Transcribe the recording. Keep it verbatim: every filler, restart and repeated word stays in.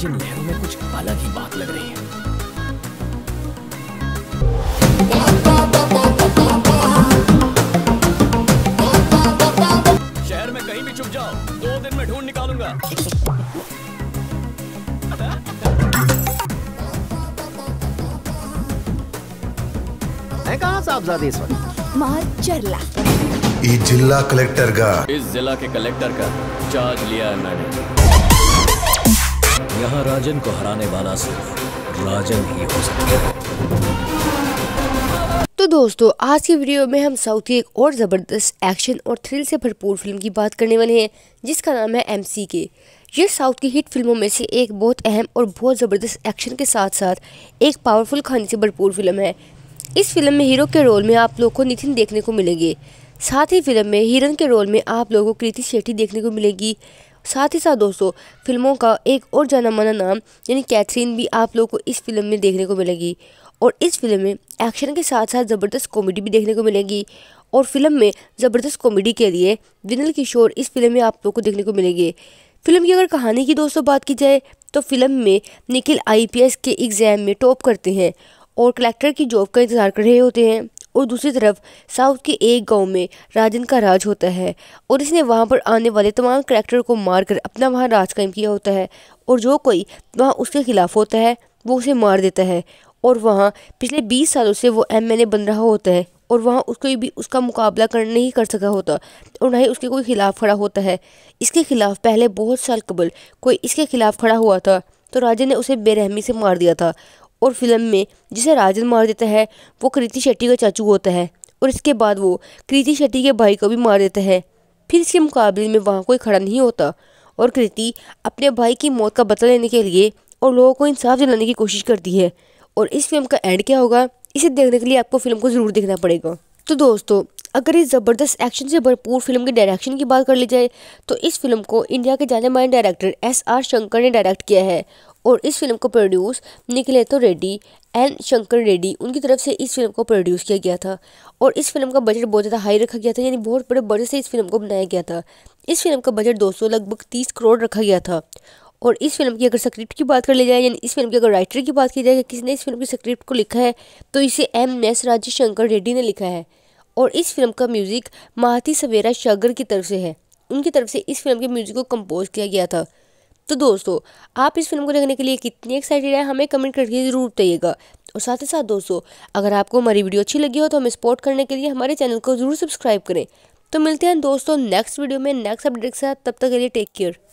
आज इन लहरों में कुछ अलग ही बात लग रही है। शहर में कहीं भी छुप जाओ, दो दिन में ढूंढ निकालूंगा। है कहाँ साहबजादे इस वक्त? माचरला। ई जिला कलेक्टर का इस जिला के कलेक्टर का चार्ज लिया है मैंने। यहाँ राजन को हराने वाला सिर्फ राजन ही हो सकता है। तो दोस्तों, आज की वीडियो में हम साउथ की एक और ज़बरदस्त एक्शन और थ्रिल से भरपूर फिल्म की बात करने वाले हैं, जिसका नाम है एम सी के। ये साउथ की हिट फिल्मों में से एक बहुत अहम और बहुत ज़बरदस्त एक्शन के साथ साथ एक पावरफुल कहानी से भरपूर फिल्म है। इस फिल्म में हीरो के रोल में आप लोग को नितिन देखने को मिलेंगे। साथ ही फिल्म में हीरोइन के रोल में आप लोगों को कृति शेट्टी देखने को मिलेगी। साथ ही साथ दोस्तों, फिल्मों का एक और जाना माना नाम यानी कैथरीन भी आप लोगों को इस फिल्म में देखने को मिलेगी। और इस फिल्म में एक्शन के साथ साथ ज़बरदस्त कॉमेडी भी देखने को मिलेगी। और फिल्म में ज़बरदस्त कॉमेडी के लिए विनल किशोर इस फिल्म में आप लोग को देखने को मिलेंगे। फिल्म की अगर कहानी की दोस्तों बात की जाए तो फिल्म में निखिल आई पी एस के एग्ज़ाम में टॉप करते हैं और कलेक्टर की जॉब का इंतज़ार कर रहे होते हैं। और दूसरी तरफ साउथ के एक गांव में राजन का राज होता है और इसने वहां पर आने वाले तमाम करेक्टर को मारकर अपना वहां राज कायम किया होता है। और जो कोई वहां उसके खिलाफ होता है वो उसे मार देता है। और वहां पिछले बीस सालों से वो एम एल ए बन रहा होता है और वहाँ उसको भी उसका मुकाबला कर नहीं कर सका होता और ना ही उसके कोई खिलाफ खड़ा होता है। इसके खिलाफ पहले बहुत साल कबल कोई इसके खिलाफ खड़ा हुआ था तो राजन ने उसे बेरहमी से मार दिया था। और फिल्म में जिसे राजन मार देता है वो कृति शेट्टी का चाचू होता है और इसके बाद वो कृति शेट्टी के भाई को भी मार देता है। फिर इसके मुकाबले में वहाँ कोई खड़ा नहीं होता और कृति अपने भाई की मौत का बदला लेने के लिए और लोगों को इंसाफ दिलाने की कोशिश करती है। और इस फिल्म का एंड क्या होगा, इसे देखने के लिए आपको फिल्म को ज़रूर देखना पड़ेगा। तो दोस्तों, अगर इस ज़बरदस्त एक्शन से भरपूर फिल्म के डायरेक्शन की बात कर ली जाए तो इस फिल्म को इंडिया के जाने माने डायरेक्टर एस आर शंकर ने डायरेक्ट किया है। और इस फिल्म को प्रोड्यूस निखिलेतो रेड्डी एंड शंकर रेड्डी उनकी तरफ से इस फिल्म को प्रोड्यूस किया गया था। और इस फिल्म का बजट बहुत ज़्यादा हाई रखा गया था, यानी बहुत बड़े बजट से इस फिल्म को बनाया गया था। इस फिल्म का बजट दोस्तों लगभग तीस करोड़ रखा गया था। और इस फिल्म की अगर स्क्रिप्ट की बात कर ली जाए, यानी इस फिल्म के अगर राइटर की बात की जाए कि किसने इस फिल्म की स्क्रिप्ट को लिखा है, तो इसे एम एस राजेश शंकर रेड्डी ने लिखा है। और इस फिल्म का म्यूज़िक महाती सवेरा शागर की तरफ से है, उनकी तरफ से इस फिल्म के म्यूज़िक को कंपोज किया गया था। तो दोस्तों, आप इस फिल्म को देखने के लिए कितनी एक्साइटेड है हमें कमेंट करके ज़रूर बताइएगा। और साथ ही साथ दोस्तों, अगर आपको हमारी वीडियो अच्छी लगी हो तो हमें सपोर्ट करने के लिए हमारे चैनल को ज़रूर सब्सक्राइब करें। तो मिलते हैं दोस्तों नेक्स्ट वीडियो में नेक्स्ट अपडेट के साथ, तब तक के लिए टेक केयर।